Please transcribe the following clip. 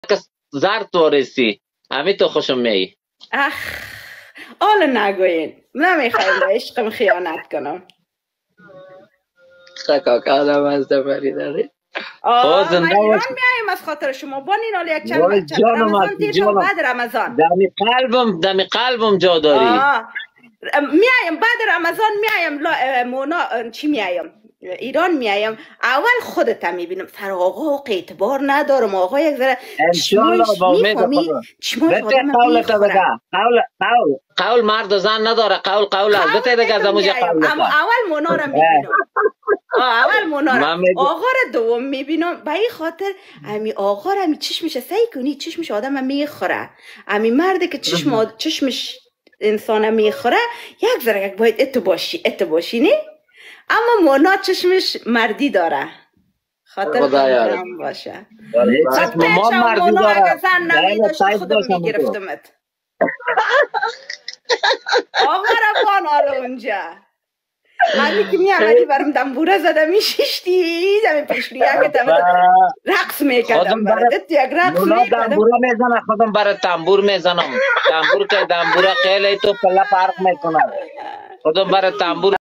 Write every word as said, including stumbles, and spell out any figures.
کس زرد وارسی همی تو خوشم می اخ آل نگوین نمیخوایم عشقم خیانت کنم کاکا آدم از دفری داری آه من ایران میایم از خاطر شما بانین حالا یک چند چند رمضان تیر شد بعد رمضان دمی قلبم دمی قلبم جا داری میایم بعد رمضان میایم مونا چی میایم ایران میایم اول خودت میبینم سر آقا اعتبار ندارم آقا یک ذره انشالله با امید خدا چشماش آدم قول قول قول مرد و زن نداره قول قول است بته دیگه از اموجه قول اما اول مونا رو میبینم اول مونا رو آقا رو دوم میبینم به این خاطر امی آقا رو امی چشمش سعی کنی چشمش آدم میخوره امی مرده که چشم چشمش انسان میخوره یک ذره یک باید ات باشی ات باشی نه اما مونا چشمش مردی داره خاطر خودم باشه ما مردی مونا اگه زن نمیداشت خودم میگرفتمت آقا رو بان حالا اونجا همی که میامدی برم دنبوره زده میشیشتی دمی پیشلیه که دمت رقص میکردم برد یک رقص میکردم دنبوره میزنه خودم برای تنبور میزنم تنبور که دنبوره خیلی تو پلا پرق میکنه خودم برای تنبور